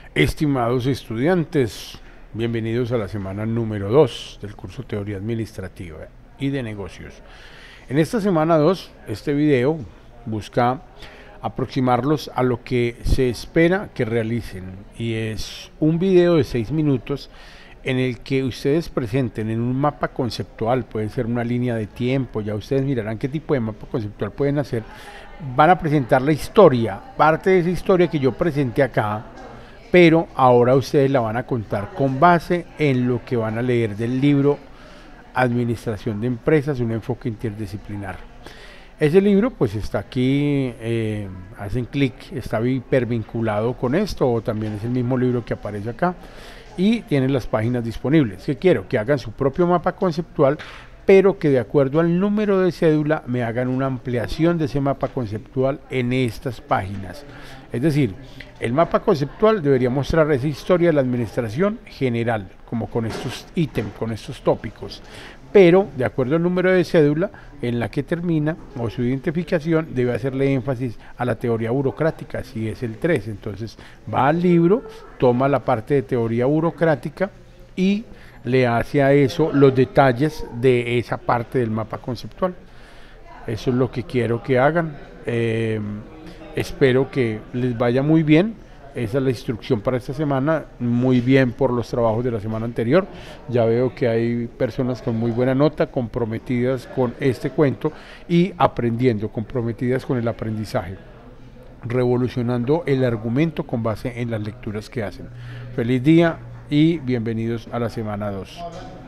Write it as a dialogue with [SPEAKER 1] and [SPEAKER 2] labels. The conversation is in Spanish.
[SPEAKER 1] Estimados estudiantes, bienvenidos a la semana número 2 del curso Teoría Administrativa y de Negocios. En esta semana 2, este video busca aproximarlos a lo que se espera que realicen, y es un video de 6 minutos en el que ustedes presenten en un mapa conceptual, puede ser una línea de tiempo, ya ustedes mirarán qué tipo de mapa conceptual pueden hacer. Van a presentar la historia, parte de esa historia que yo presenté acá, pero ahora ustedes la van a contar con base en lo que van a leer del libro Administración de Empresas, un enfoque interdisciplinar. Ese libro pues está aquí, hacen clic, está hipervinculado con esto, o también es el mismo libro que aparece acá, y tienen las páginas disponibles. ¿Qué quiero? Que hagan su propio mapa conceptual, pero que de acuerdo al número de cédula me hagan una ampliación de ese mapa conceptual en estas páginas. Es decir, el mapa conceptual debería mostrar esa historia de la administración general, como con estos ítems, con estos tópicos, pero de acuerdo al número de cédula en la que termina o su identificación, debe hacerle énfasis a la teoría burocrática, si es el 3. Entonces va al libro, toma la parte de teoría burocrática y le hace a eso los detalles de esa parte del mapa conceptual. Eso es lo que quiero que hagan. Espero que les vaya muy bien. Esa es la instrucción para esta semana. Muy bien por los trabajos de la semana anterior. Ya veo que hay personas con muy buena nota, comprometidas con este cuento y aprendiendo, comprometidas con el aprendizaje, revolucionando el argumento con base en las lecturas que hacen. Feliz día y bienvenidos a la semana 2.